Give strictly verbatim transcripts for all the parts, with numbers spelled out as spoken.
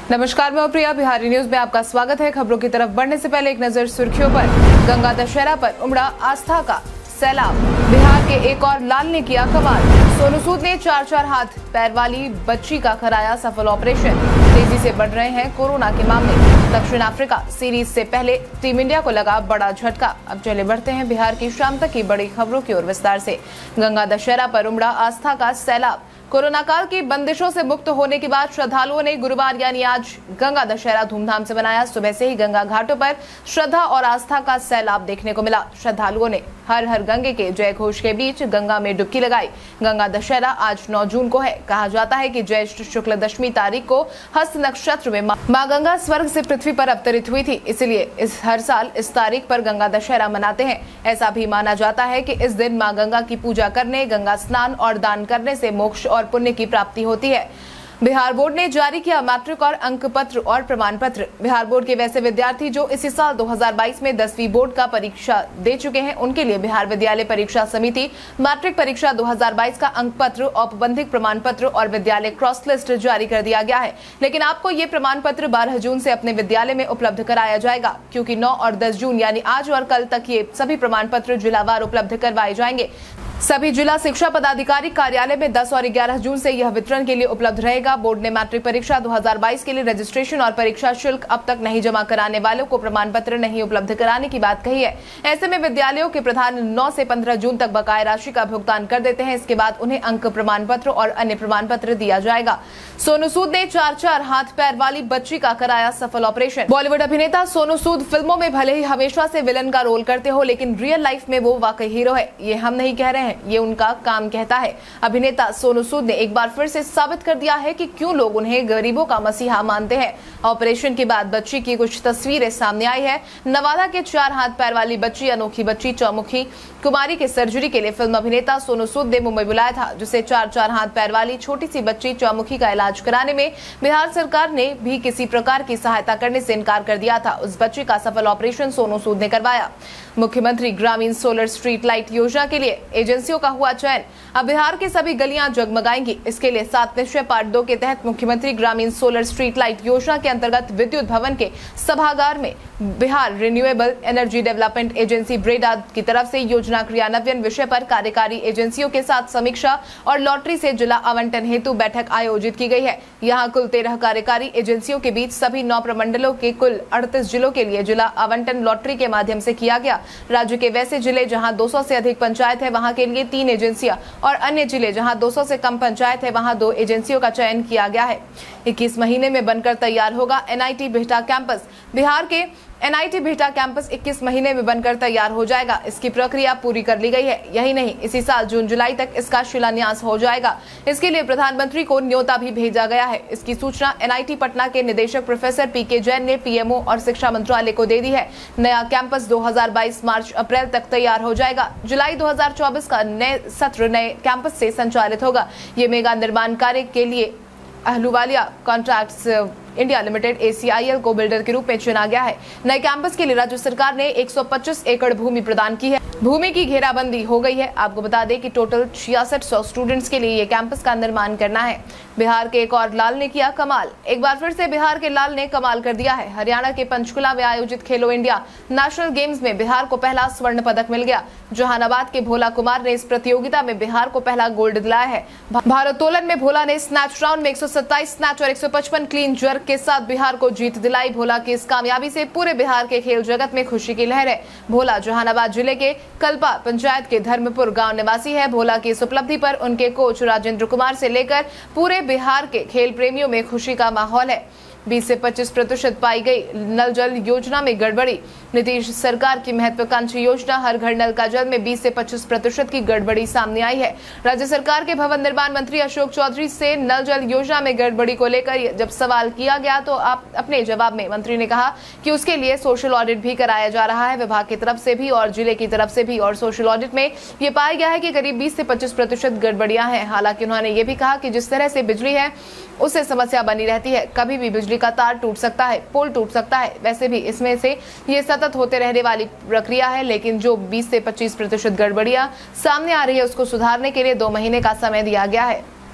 नमस्कार, मैं प्रिया। बिहारी न्यूज में आपका स्वागत है। खबरों की तरफ बढ़ने से पहले एक नजर सुर्खियों पर। गंगा दशहरा पर उमड़ा आस्था का सैलाब। बिहार के एक और लाल ने किया कमाल। सोनू सूद ने चार चार हाथ पैर वाली बच्ची का कराया सफल ऑपरेशन। तेजी से बढ़ रहे हैं कोरोना के मामले। दक्षिण अफ्रीका सीरीज से पहले टीम इंडिया को लगा बड़ा झटका। अब चले बढ़ते हैं बिहार की शाम तक की बड़ी खबरों की ओर विस्तार से। गंगा दशहरा पर उमड़ा आस्था का सैलाब। कोरोना काल की बंदिशों से मुक्त होने के बाद श्रद्धालुओं ने गुरुवार यानी आज गंगा दशहरा धूमधाम से मनाया। सुबह से ही गंगा घाटों पर श्रद्धा और आस्था का सैलाब देखने को मिला। श्रद्धालुओं ने हर हर गंगे के जय घोष के बीच गंगा में डुबकी लगाई। गंगा दशहरा आज नौ जून को है। कहा जाता है कि ज्येष्ठ शुक्ल दशमी तारीख को हस्त नक्षत्र में मां गंगा स्वर्ग से पृथ्वी पर अवतरित हुई थी, इसलिए इस हर साल इस तारीख पर गंगा दशहरा मनाते हैं। ऐसा भी माना जाता है कि इस दिन मां गंगा की पूजा करने, गंगा स्नान और दान करने से मोक्ष और पुण्य की प्राप्ति होती है। बिहार बोर्ड ने जारी किया मैट्रिक और अंक पत्र और प्रमाण पत्र। बिहार बोर्ड के वैसे विद्यार्थी जो इसी साल दो हज़ार बाईस में दसवीं बोर्ड का परीक्षा दे चुके हैं, उनके लिए बिहार विद्यालय परीक्षा समिति मैट्रिक परीक्षा दो हज़ार बाईस का अंक पत्र, औपबंधिक प्रमाण पत्र और विद्यालय क्रॉस लिस्ट जारी कर दिया गया है। लेकिन आपको ये प्रमाण पत्र बारह जून से अपने विद्यालय में उपलब्ध कराया जाएगा, क्योंकि नौ और दस जून यानी आज और कल तक ये सभी प्रमाण पत्र जिलावार उपलब्ध करवाए जाएंगे। सभी जिला शिक्षा पदाधिकारी कार्यालय में दस और ग्यारह जून से यह वितरण के लिए उपलब्ध रहेगा। बोर्ड ने मैट्रिक परीक्षा दो हज़ार बाईस के लिए रजिस्ट्रेशन और परीक्षा शुल्क अब तक नहीं जमा कराने वालों को प्रमाण पत्र नहीं उपलब्ध कराने की बात कही है। ऐसे में विद्यालयों के प्रधान नौ से पंद्रह जून तक बकाया राशि का भुगतान कर देते हैं। इसके बाद उन्हें अंक प्रमाण पत्र और अन्य प्रमाण पत्र दिया जाएगा। सोनू सूद ने चार चार हाथ पैर वाली बच्ची का कराया सफल ऑपरेशन। बॉलीवुड अभिनेता सोनू सूद फिल्मों में भले ही हमेशा से विलन का रोल करते हो, लेकिन रियल लाइफ में वो वाकई हीरो है। ये हम नहीं कह रहे हैं, ये उनका काम कहता है। अभिनेता सोनू सूद ने एक बार फिर से साबित कर दिया है कि क्यों लोग उन्हें गरीबों का मसीहा मानते हैं। ऑपरेशन के बाद बच्ची की कुछ तस्वीरें सामने आई है। नवादा के चार हाथ पैर वाली बच्ची, अनोखी बच्ची चौमुखी कुमारी के सर्जरी के लिए फिल्म अभिनेता सोनू सूद ने मुंबई बुलाया था, जिसे चार चार हाथ पैर वाली छोटी सी बच्ची चौमुखी का इलाज कराने में बिहार सरकार ने भी किसी प्रकार की सहायता करने से इनकार कर दिया था। उस बच्ची का सफल ऑपरेशन सोनू सूद ने करवाया। मुख्यमंत्री ग्रामीण सोलर स्ट्रीट लाइट योजना के लिए एजेंसियों का हुआ चयन। अब बिहार की सभी गलियां जगमगाएंगी। इसके लिए सात निश्चय पार्ट दो के तहत मुख्यमंत्री ग्रामीण सोलर स्ट्रीट लाइट योजना के अंतर्गत विद्युत भवन के सभागार में Bihar renewable energy development agency BREDA की तरफ से योजना क्रियान्वयन विषय पर कार्यकारी एजेंसियों के साथ समीक्षा और लॉटरी से जिला आवंटन हेतु बैठक आयोजित की गई है। यहाँ कुल तेरह कार्यकारी एजेंसियों के बीच सभी नौ प्रमंडलों के कुल अड़तीस जिलों के लिए जिला आवंटन लॉटरी के माध्यम से किया गया। राज्य के वैसे जिले जहां दो सौ से अधिक पंचायत है, वहां के लिए तीन एजेंसियां और अन्य जिले जहां दो सौ से कम पंचायत है, वहां दो एजेंसियों का चयन किया गया है। इक्कीस महीने में बनकर तैयार होगा एनआईटी बिहटा कैंपस। बिहार के एनआईटी बिहटा कैंपस इक्कीस महीने में बनकर तैयार हो जाएगा। इसकी प्रक्रिया पूरी कर ली गई है। यही नहीं, इसी साल जून जुलाई तक इसका शिलान्यास हो जाएगा। इसके लिए प्रधानमंत्री को न्योता भी भेजा गया है। इसकी सूचना एनआईटी पटना के निदेशक प्रोफेसर पी के जैन ने पीएमओ और शिक्षा मंत्रालय को दे दी है। नया कैंपस दो हज़ार बाईस मार्च अप्रैल तक तैयार हो जाएगा। जुलाई दो हज़ार चौबीस का नए सत्र नए कैंपस से संचालित होगा। ये मेगा निर्माण कार्य के लिए Ahluwalia contracts India limited ACIL को बिल्डर के रूप में चुना गया है। नए कैंपस के लिए राज्य सरकार ने एक सौ पच्चीस एकड़ भूमि प्रदान की है। भूमि की घेराबंदी हो गई है। आपको बता दें कि टोटल छियासठ सौ स्टूडेंट्स के लिए ये कैंपस का निर्माण करना है। बिहार के एक और लाल ने किया कमाल। एक बार फिर से बिहार के लाल ने कमाल कर दिया है। हरियाणा के पंचकुला में आयोजित खेलो इंडिया नेशनल गेम्स में बिहार को पहला स्वर्ण पदक मिल गया। जहानाबाद के भोला कुमार ने इस प्रतियोगिता में बिहार को पहला गोल्ड दिलाया है। भारोत्तोलन में भोला ने स्नैच राउंड में एक सौ सत्ताईस स्नैच और एक सौ पचपन क्लीन जर्क के साथ बिहार को जीत दिलाई। भोला की इस कामयाबी से पूरे बिहार के खेल जगत में खुशी की लहर है। भोला जहानाबाद जिले के कल्पा पंचायत के धर्मपुर गांव निवासी है। भोला की इस उपलब्धि पर उनके कोच राजेंद्र कुमार से लेकर पूरे बिहार के खेल प्रेमियों में खुशी का माहौल है। बीस से पच्चीस प्रतिशत पाई गई नल जल योजना में गड़बड़ी। नीतीश सरकार की महत्वाकांक्षी योजना हर घर नल का जल में बीस से पच्चीस प्रतिशत की गड़बड़ी सामने आई है। राज्य सरकार के भवन निर्माण मंत्री अशोक चौधरी से नल जल योजना में गड़बड़ी को लेकर जब सवाल किया गया, तो आप अपने जवाब में मंत्री ने कहा कि उसके लिए सोशल ऑडिट भी कराया जा रहा है, विभाग की तरफ से भी और जिले की तरफ से भी। और सोशल ऑडिट में ये पाया गया है कि करीब बीस से पच्चीस प्रतिशत गड़बड़ियां हैं। हालांकि उन्होंने ये भी कहा कि जिस तरह से बिजली है उससे समस्या बनी रहती है। कभी भी बिजली का तार टूट सकता है, पोल टूट सकता है। वैसे भी इसमें से ये सतत होते रहने वाली प्रक्रिया है, लेकिन जो बीस से पच्चीस प्रतिशत गड़बड़ियां सामने आ रही है उसको सुधारने के लिए दो महीने का समय दिया गया है।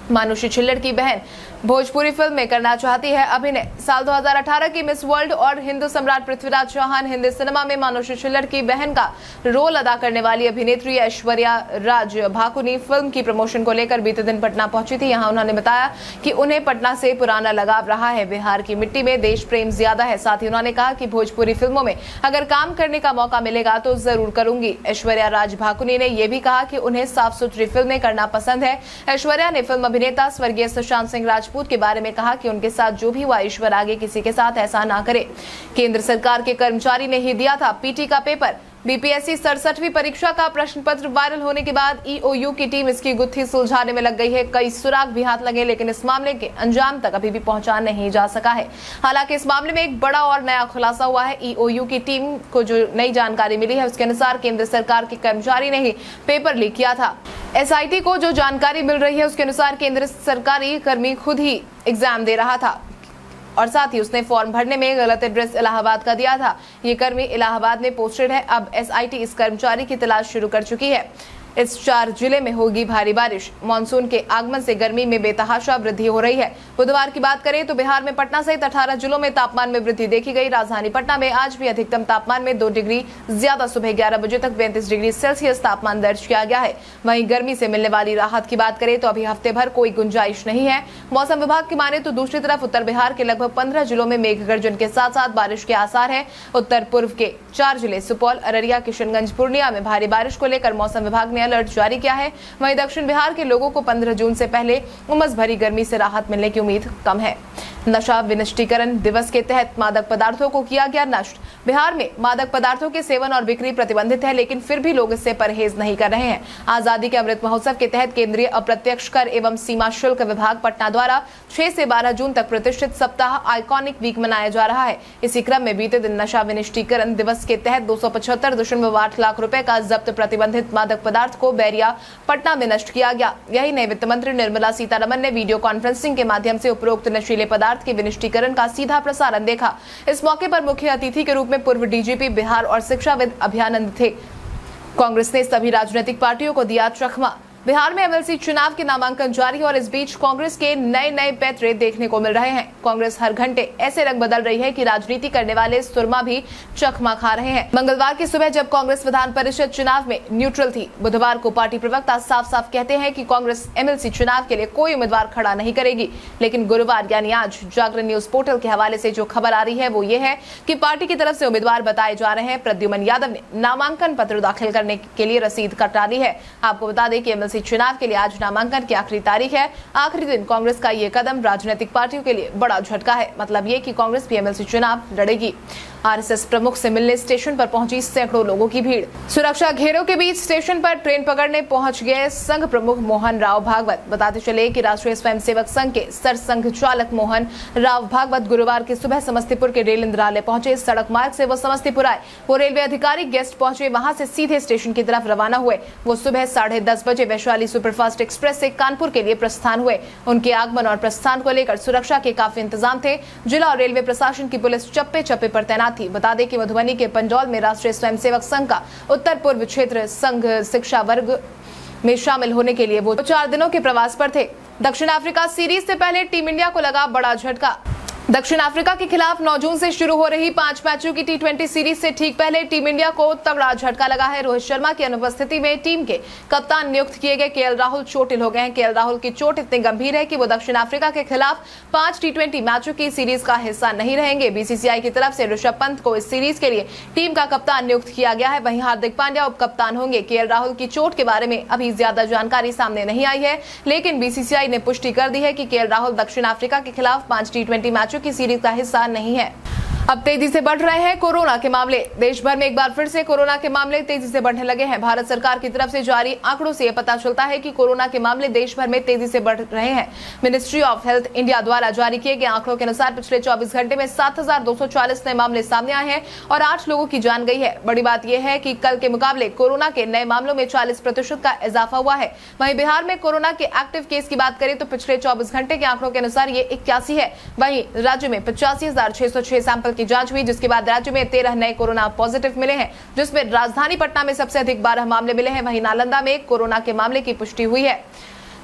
मानुषी छिल्लर की बहन भोजपुरी फिल्म में करना चाहती है अभिनय। साल दो हज़ार अठारह की मिस वर्ल्ड और हिंदू सम्राट पृथ्वीराज चौहान हिंदी सिनेमा में मानुषी छिल्लर की बहन का रोल अदा करने वाली अभिनेत्री ऐश्वर्या राज भाकुनी फिल्म की प्रमोशन को लेकर बीते दिन पटना पहुंची थी। यहां उन्होंने बताया कि उन्हें पटना से पुराना लगाव रहा है। बिहार की मिट्टी में देश प्रेम ज्यादा है। साथ ही उन्होंने कहा कि भोजपुरी फिल्मों में अगर काम करने का मौका मिलेगा तो जरूर करूंगी। ऐश्वर्या राज भाकुनी ने यह भी कहा कि उन्हें साफ सुथरी फिल्में करना पसंद है। ऐश्वर्या ने फिल्म अभिनेता स्वर्गीय सुशांत सिंह राजपूत के बारे में कहा कि उनके साथ जो भी हुआ ईश्वर आगे किसी के साथ ऐसा ना करे। केंद्र सरकार के कर्मचारी ने ही दिया था पीटी का पेपर। बीपीएससी सड़सठवीं परीक्षा का प्रश्न पत्र वायरल होने के बाद ईओयू की टीम इसकी गुत्थी सुलझाने में लग गई है। कई सुराग भी हाथ लगे, लेकिन इस मामले के अंजाम तक अभी भी पहुंचा नहीं जा सका है। हालांकि इस मामले में एक बड़ा और नया खुलासा हुआ है। ईओयू की टीम को जो नई जानकारी मिली है उसके अनुसार केंद्र सरकार के कर्मचारी ने ही पेपर लीक किया था। एसआईटी को जो जानकारी मिल रही है उसके अनुसार केंद्र सरकारी कर्मी खुद ही एग्जाम दे रहा था और साथ ही उसने फॉर्म भरने में गलत एड्रेस इलाहाबाद का दिया था। ये कर्मी इलाहाबाद में पोस्टेड है। अब एसआईटी इस कर्मचारी की तलाश शुरू कर चुकी है। इस चार जिले में होगी भारी बारिश। मानसून के आगमन से गर्मी में बेतहाशा वृद्धि हो रही है। बुधवार की बात करें तो बिहार में पटना सहित अठारह जिलों में तापमान में वृद्धि देखी गई। राजधानी पटना में आज भी अधिकतम तापमान में दो डिग्री ज्यादा सुबह ग्यारह बजे तक पैंतीस डिग्री सेल्सियस तापमान दर्ज किया गया है। वहीं गर्मी से मिलने वाली राहत की बात करें तो अभी हफ्ते भर कोई गुंजाइश नहीं है। मौसम विभाग की माने तो दूसरी तरफ उत्तर बिहार के लगभग पंद्रह जिलों में मेघ गर्जन के साथ साथ बारिश के आसार है। उत्तर पूर्व के चार जिले सुपौल, अररिया, किशनगंज, पूर्णिया में भारी बारिश को लेकर मौसम विभाग ने अलर्ट जारी किया है। वहीं दक्षिण बिहार के लोगों को पंद्रह जून से पहले उमस भरी गर्मी से राहत मिलने की उम्मीद कम है। नशा विनिष्टीकरण दिवस के तहत मादक पदार्थों को किया गया नष्ट। बिहार में मादक पदार्थों के सेवन और बिक्री प्रतिबंधित है, लेकिन फिर भी लोग इससे परहेज नहीं कर रहे हैं। आजादी के अमृत महोत्सव के तहत केंद्रीय अप्रत्यक्ष कर एवं सीमा शुल्क विभाग पटना द्वारा छह से बारह जून तक प्रतिष्ठित सप्ताह आइकॉनिक वीक मनाया जा रहा है। इसी क्रम में बीते दिन नशा विनिष्टीकरण दिवस के तहत दो सौ पचहत्तर दशमलव आठ लाख रुपए का जब्त प्रतिबंधित मादक पदार्थ को बैरिया पटना में नष्ट किया गया। यही नहीं, वित्त मंत्री निर्मला सीतारमन ने वीडियो कॉन्फ्रेंसिंग के माध्यम से उपरोक्त नशीले पदार्थ के विनिष्टीकरण का सीधा प्रसारण देखा। इस मौके पर मुख्य अतिथि के रूप में पूर्व डीजीपी बिहार और शिक्षाविद अभ्यानंद थे। कांग्रेस ने सभी राजनीतिक पार्टियों को दिया चकमा। बिहार में एमएलसी चुनाव के नामांकन जारी और इस बीच कांग्रेस के नए नए पैतरे देखने को मिल रहे हैं। कांग्रेस हर घंटे ऐसे रंग बदल रही है कि राजनीति करने वाले सुरमा भी चकमा खा रहे हैं। मंगलवार की सुबह जब कांग्रेस विधान परिषद चुनाव में न्यूट्रल थी, बुधवार को पार्टी प्रवक्ता साफ साफ कहते हैं कि कांग्रेस एमएलसी चुनाव के लिए कोई उम्मीदवार खड़ा नहीं करेगी। लेकिन गुरुवार यानी आज जागरण न्यूज पोर्टल के हवाले से जो खबर आ रही है वो ये है कि पार्टी की तरफ से उम्मीदवार बताए जा रहे हैं। प्रद्युमन यादव ने नामांकन पत्र दाखिल करने के लिए रसीद कटा ली है। आपको बता दें कि एमएलसी चुनाव के लिए आज नामांकन की आखिरी तारीख है। आखिरी दिन कांग्रेस का ये कदम राजनीतिक पार्टियों के लिए बड़ा झटका है। मतलब ये कि कांग्रेस भी एमएलसी चुनाव लड़ेगी। आरएसएस प्रमुख से मिलने स्टेशन पर पहुंची सैकड़ों लोगों की भीड़। सुरक्षा घेरों के बीच स्टेशन पर ट्रेन पकड़ने पहुंच गए संघ प्रमुख मोहन राव भागवत। बताते चले कि राष्ट्रीय स्वयंसेवक संघ के सरसंघ चालक मोहन राव भागवत गुरुवार की सुबह समस्तीपुर के रेल इंद्रालय पहुंचे। सड़क मार्ग से वो समस्तीपुर आए। वो रेलवे अधिकारी गेस्ट पहुंचे, वहां से सीधे स्टेशन की तरफ रवाना हुए। वो सुबह साढ़े दस बजे वैशाली सुपरफास्ट एक्सप्रेस से कानपुर के लिए प्रस्थान हुए। उनके आगमन और प्रस्थान को लेकर सुरक्षा के काफी इंतजाम थे। जिला और रेलवे प्रशासन की पुलिस चप्पे चप्पे पर तैनात थी। बता दें कि मधुबनी के पंजौल में राष्ट्रीय स्वयंसेवक संघ का उत्तर पूर्व क्षेत्र संघ शिक्षा वर्ग में शामिल होने के लिए वो चार दिनों के प्रवास पर थे। दक्षिण अफ्रीका सीरीज से पहले टीम इंडिया को लगा बड़ा झटका। दक्षिण अफ्रीका के खिलाफ नौ जून से शुरू हो रही पांच मैचों की टी ट्वेंटी सीरीज से ठीक पहले टीम इंडिया को तगड़ा झटका लगा है। रोहित शर्मा की अनुपस्थिति में टीम के कप्तान नियुक्त किए गए केएल राहुल चोटिल हो गए हैं। केएल राहुल की चोट इतनी गंभीर है कि वो दक्षिण अफ्रीका के खिलाफ पांच टी ट्वेंटी मैचों की सीरीज का हिस्सा नहीं रहेंगे। बीसीसीआई की तरफ से ऋषभ पंत को इस सीरीज के लिए टीम का कप्तान नियुक्त किया गया है। वहीं हार्दिक पांड्या उप कप्तान होंगे। केएल राहुल की चोट के बारे में अभी ज्यादा जानकारी सामने नहीं आई है, लेकिन बीसीसीआई ने पुष्टि कर दी है कि केएल राहुल दक्षिण अफ्रीका के खिलाफ पांच टी ट्वेंटी मैचों की सीरीज का हिस्सा नहीं है। अब तेजी से बढ़ रहे हैं कोरोना के मामले। देश भर में एक बार फिर से कोरोना के मामले तेजी से बढ़ने लगे हैं। भारत सरकार की तरफ से जारी आंकड़ों से यह पता चलता है कि कोरोना के मामले देश भर में तेजी से बढ़ रहे हैं। मिनिस्ट्री ऑफ हेल्थ इंडिया द्वारा जारी किए गए आंकड़ों के अनुसार पिछले चौबीस घंटे में सात हजार दो सौ चालीस नए मामले सामने आए हैं और आठ लोगों की जान गई है। बड़ी बात यह है कि कल के मुकाबले कोरोना के नए मामलों में चालीस प्रतिशत का इजाफा हुआ है। वहीं बिहार में कोरोना के एक्टिव केस की बात करें तो पिछले चौबीस घंटे के आंकड़ों के अनुसार ये इक्यासी है। वहीं राज्य में पचासी हजार छह सौ छह सैंपल की जांच हुई, जिसके बाद राज्य में तेरह नए कोरोना पॉजिटिव मिले हैं, जिसमें राजधानी पटना में सबसे अधिक बारह मामले मिले हैं। वहीं नालंदा में कोरोना के मामले की पुष्टि हुई है।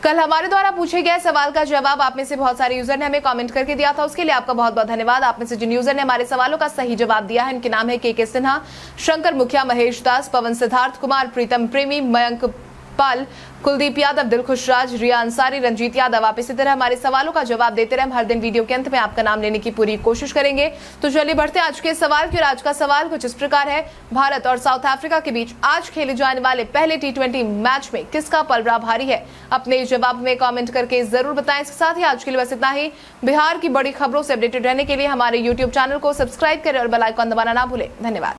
कल हमारे द्वारा पूछे गए सवाल का जवाब आप में से बहुत सारे यूजर ने हमें कमेंट करके दिया था, उसके लिए आपका बहुत बहुत धन्यवाद। आप में से जिन यूजर ने हमारे सवालों का सही जवाब दिया है, इनके नाम है के के सिन्हा, शंकर मुखिया, महेश दास, पवन सिद्धार्थ कुमार, प्रीतम प्रेमी, मयंक पाल, कुलदीप यादव, दिलखुश राज, रिया अंसारी, रंजीत यादव। आप इसी तरह हमारे सवालों का जवाब देते रहे। हम हर दिन वीडियो के अंत में आपका नाम लेने की पूरी कोशिश करेंगे। तो चलिए बढ़ते हैं आज के सवाल की। और आज का सवाल कुछ इस प्रकार है, भारत और साउथ अफ्रीका के बीच आज खेले जाने वाले पहले टी ट्वेंटी मैच में किसका पलड़ा भारी है? अपने जवाब में कमेंट करके जरूर बताएं। इसके साथ ही आज के लिए बस इतना ही। बिहार की बड़ी खबरों से अपडेटेड रहने के लिए हमारे यूट्यूब चैनल को सब्सक्राइब करें और बेल आइकन दबाना ना भूलें। धन्यवाद।